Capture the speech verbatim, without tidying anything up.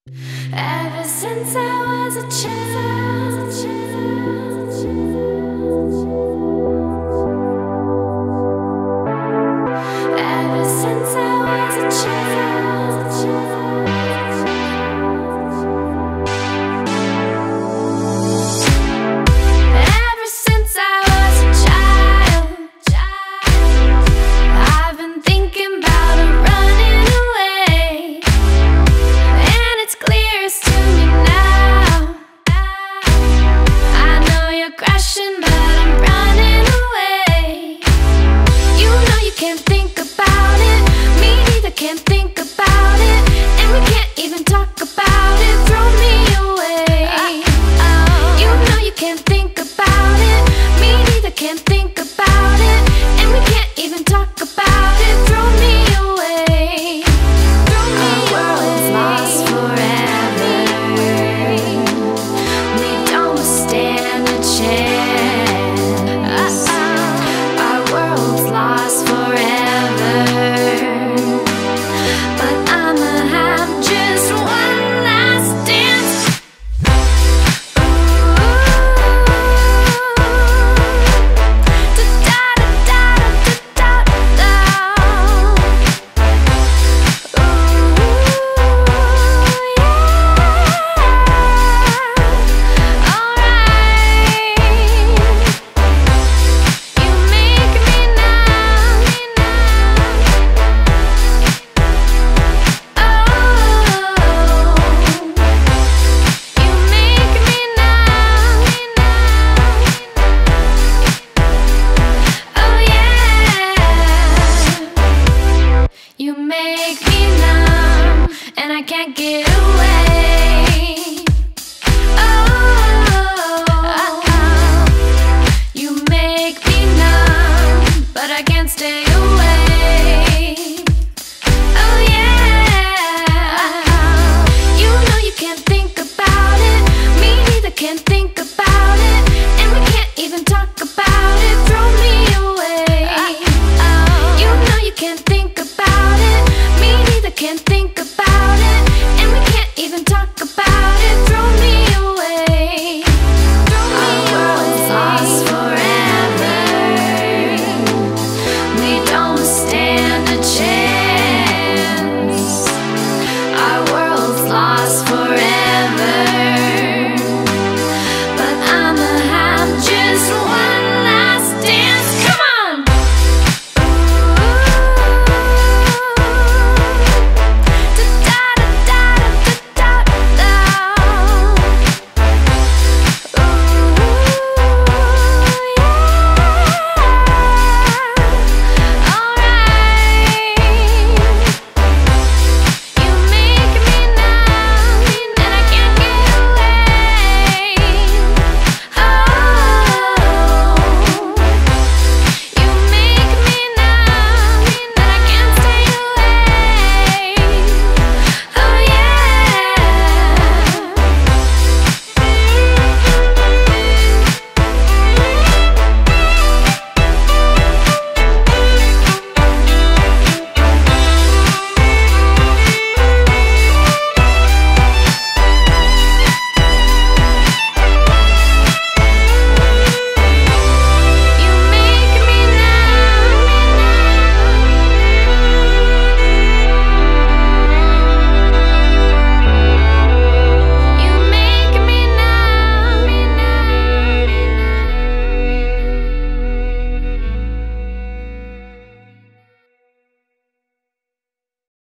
Ever since I was a child, ever since I was a child, ever since I was a child, I've been thinking about running away, and it's clearest to me now. I know you're crashing, but I'm running away. You know you can't think about it, me neither can't think about it, and we can't even talk about it. Throw me away. You know you can't think about it, me neither can't think about it, and we can't even talk about it. Throw me away. Throw me Our world's away. Lost forever. We don't stand a chance. Our world's lost forever. But I'ma have just one last dance. You make me numb, and I can't get away.